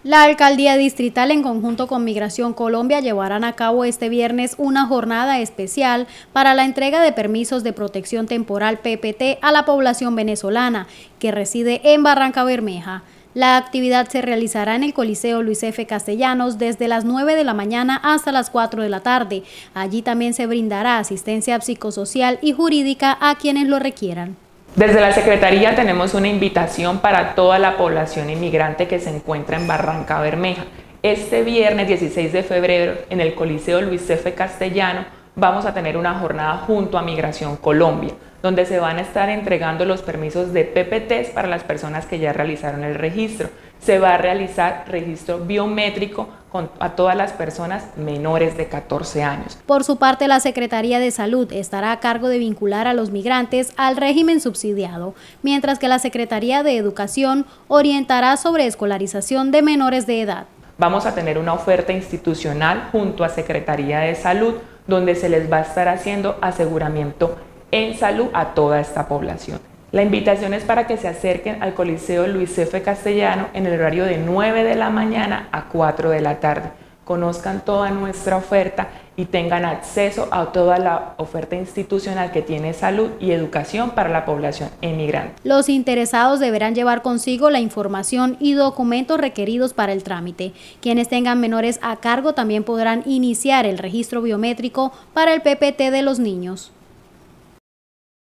La Alcaldía Distrital, en conjunto con Migración Colombia, llevarán a cabo este viernes una jornada especial para la entrega de permisos de protección temporal PPT a la población venezolana que reside en Barrancabermeja. La actividad se realizará en el Coliseo Luis F. Castellanos desde las 9 de la mañana hasta las 4 de la tarde. Allí también se brindará asistencia psicosocial y jurídica a quienes lo requieran. Desde la Secretaría tenemos una invitación para toda la población inmigrante que se encuentra en Barrancabermeja. Este viernes 16 de febrero en el Coliseo Luis F. Castellano vamos a tener una jornada junto a Migración Colombia, donde se van a estar entregando los permisos de PPTs para las personas que ya realizaron el registro. Se va a realizar registro biométrico a todas las personas menores de 14 años. Por su parte, la Secretaría de Salud estará a cargo de vincular a los migrantes al régimen subsidiado, mientras que la Secretaría de Educación orientará sobre escolarización de menores de edad. Vamos a tener una oferta institucional junto a Secretaría de Salud, donde se les va a estar haciendo aseguramiento en salud a toda esta población. La invitación es para que se acerquen al Coliseo Luis F. Castellano en el horario de 9 de la mañana a 4 de la tarde. Conozcan toda nuestra oferta y tengan acceso a toda la oferta institucional que tiene salud y educación para la población inmigrante. Los interesados deberán llevar consigo la información y documentos requeridos para el trámite. Quienes tengan menores a cargo también podrán iniciar el registro biométrico para el PPT de los niños.